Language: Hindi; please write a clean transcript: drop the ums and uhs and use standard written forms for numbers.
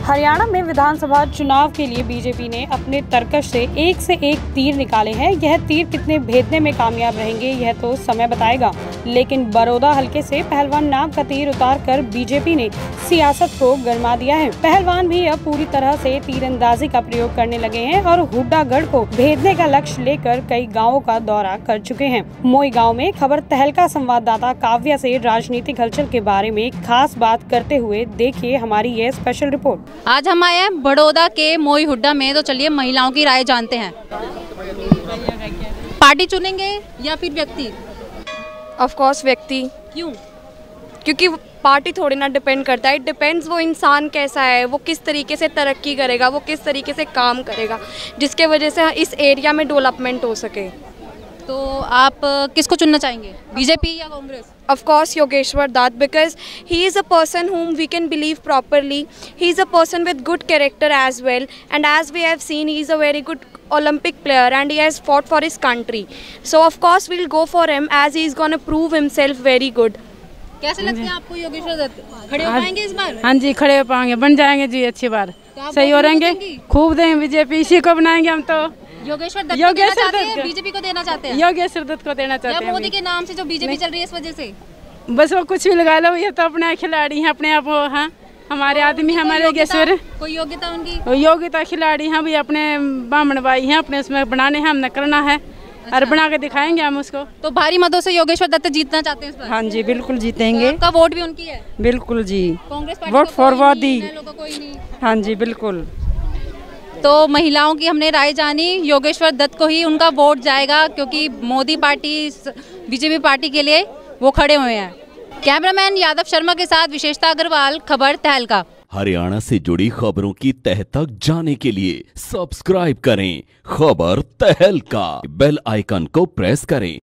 हरियाणा में विधानसभा चुनाव के लिए बीजेपी ने अपने तर्कश से एक तीर निकाले हैं। यह तीर कितने भेदने में कामयाब रहेंगे यह तो समय बताएगा, लेकिन बड़ौदा हलके से पहलवान नाग का तीर उतारकर बीजेपी ने सियासत को गरमा दिया है। पहलवान भी अब पूरी तरह से तीरंदाजी का प्रयोग करने लगे हैं और हुड्डागढ़ को भेदने का लक्ष्य लेकर कई गाँवों का दौरा कर चुके हैं। मोई गाँव में खबर तहलका संवाददाता काव्या से राजनीतिक हलचल के बारे में खास बात करते हुए देखिए हमारी ये स्पेशल रिपोर्ट। आज हम आए हैं बड़ौदा के मोई हुड्डा में, तो चलिए महिलाओं की राय जानते हैं। पार्टी चुनेंगे या फिर व्यक्ति? ऑफ कोर्स व्यक्ति। क्यों? क्योंकि पार्टी थोड़ी ना डिपेंड करता है, इट डिपेंड्स वो इंसान कैसा है, वो किस तरीके से तरक्की करेगा, वो किस तरीके से काम करेगा, जिसके वजह से इस एरिया में डेवलपमेंट हो सके। तो आप किसको चुनना चाहेंगे, बीजेपी या Congress? Of course Yogeshwar Dutt, because he is a person whom we can believe properly. He is a person with good character as well, and as we have seen, he is a very good Olympic player and he has fought for his country. So of course we'll go for him as he is going to prove himself very good. कैसे लगते हैं आपको योगेश्वर दत्त? खड़े हो पाएंगे इस बार? हाँ जी, खड़े हो पाएंगे, बन जाएंगे जी अच्छी बार। तो सही हो रहेंगे, खूब देंगे बीजेपी, इसी को बनाएंगे हम तो। योगेश्वर दत्त को देना चाहते हैं, बीजेपी को देना चाहते हैं? योगेश्वर दत्त को देना चाहते हैं। मोदी के नाम से जो बीजेपी चल रही है इस वजह से? बस वो कुछ भी लगा लो, ये तो अपने खिलाड़ी हैं, अपने आप वो हैं, हमारे आदमी, हमारे योगेश्वर। कोई योग्यता उनकी? योग्यता खिलाड़ी हैं भी, अपने बामण भाई हैं, अपने उसमें बनाने हैं, हमने करना है। अच्छा। और बना के दिखाएंगे हम उसको। तो भारी मतों से योगेश्वर दत्त जीतना चाहते हैं इस बार? हाँ जी, बिल्कुल जीतेंगे। तो आपका वोट भी उनकी है? बिल्कुल जी, Congress party vote for Modi. कोई नहीं? हाँ जी बिल्कुल। तो महिलाओं की हमने राय जानी, योगेश्वर दत्त को ही उनका वोट जाएगा क्योंकि मोदी पार्टी बीजेपी पार्टी के लिए वो खड़े हुए हैं। कैमरामैन यादव शर्मा के साथ विशेषता अग्रवाल, खबर तहलका। हरियाणा से जुड़ी खबरों की तह तक जाने के लिए सब्सक्राइब करें खबर तहलका, बेल आइकन को प्रेस करें।